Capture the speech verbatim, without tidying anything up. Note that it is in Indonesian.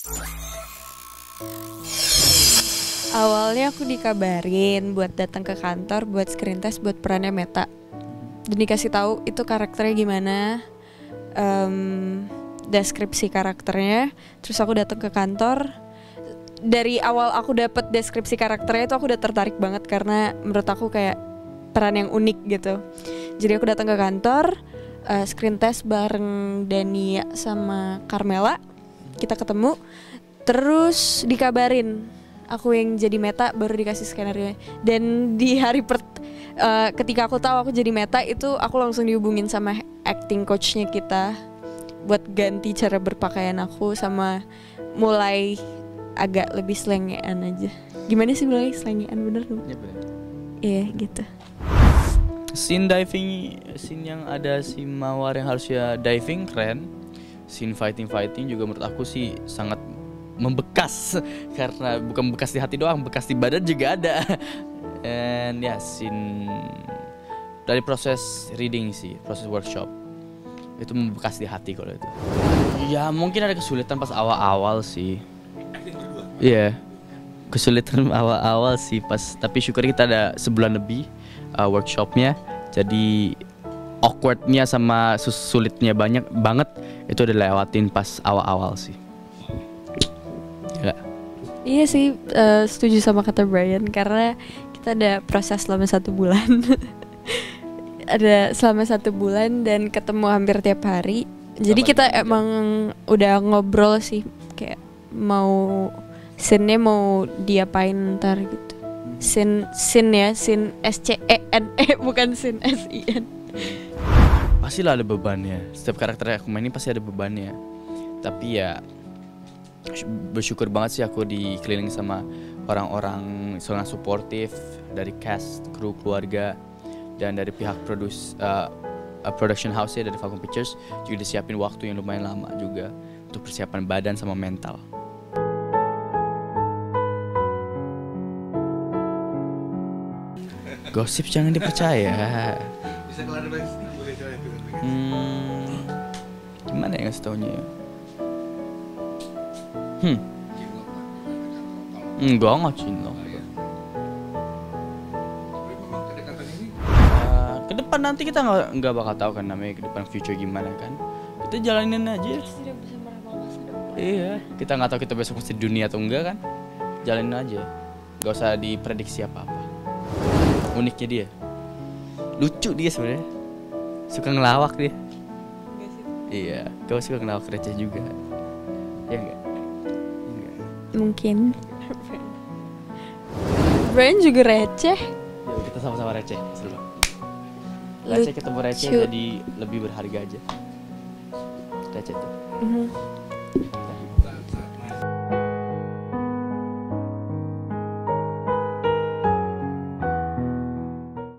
Awalnya aku dikabarin buat datang ke kantor buat screen test buat perannya Meta. Dan dikasih tahu itu karakternya gimana, um, deskripsi karakternya. Terus aku datang ke kantor. Dari awal aku dapet deskripsi karakternya itu aku udah tertarik banget karena menurut aku kayak peran yang unik gitu. Jadi aku datang ke kantor, uh, screen test bareng Dania sama Carmela. Kita ketemu, terus dikabarin aku yang jadi Meta, baru dikasih skenario. Dan di hari per, uh, ketika aku tahu aku jadi Meta itu aku langsung dihubungin sama acting coachnya kita buat ganti cara berpakaian aku sama mulai agak lebih slengean aja. Gimana sih mulai slengean bener tuh? Iya bener. Iya gitu. Scene diving, scene yang ada si Mawar yang harusnya diving keren. Scene fighting-fighting juga menurut aku sih sangat membekas, karena bukan bekas di hati doang, bekas di badan juga ada. And ya, yeah, scene dari proses reading sih, proses workshop itu membekas di hati kalau itu. Ya mungkin ada kesulitan pas awal-awal sih. Iya, yeah, kesulitan awal-awal sih pas. Tapi syukur kita ada sebulan lebih uh, workshopnya, jadi awkwardnya sama sulitnya banyak banget itu udah lewatin pas awal-awal sih. Ya. Iya sih, uh, setuju sama kata Brian karena kita ada proses selama satu bulan. Ada selama satu bulan dan ketemu hampir tiap hari. Jadi kita emang udah ngobrol sih kayak mau scene-nya mau diapain ntar gitu. Scene scene ya, scene S C E N E bukan scene S I N. Pastilah ada bebannya. Setiap karakter yang aku mainin pasti ada bebannya. Tapi ya bersyukur banget sih aku dikelilingi sama orang-orang sangat suportif dari cast, kru, keluarga, dan dari pihak produce uh, production house ya dari Falcon Pictures juga disiapin waktu yang lumayan lama juga untuk persiapan badan sama mental. Gosip jangan dipercaya. Bisa klarifikasi boleh coba. Hmm, gimana ya ngasih taunya ya? Hmm. Enggak, nggak cinta. Uh, ke depan nanti kita nggak nggak bakal tahu kan namanya ke depan future gimana kan. Kita jalanin aja. Iya, kita nggak tahu kita besok pasti dunia atau enggak kan. Jalanin aja. Gak usah diprediksi apa-apa. Uniknya dia, lucu dia sebenarnya, suka ngelawak dia. Iya, kau suka ngelawak receh juga, ya enggak? Mungkin Brian juga receh. Ya kita sama-sama receh, seru. Receh ketemu receh jadi lebih berharga aja. Receh tuh. Mm-hmm.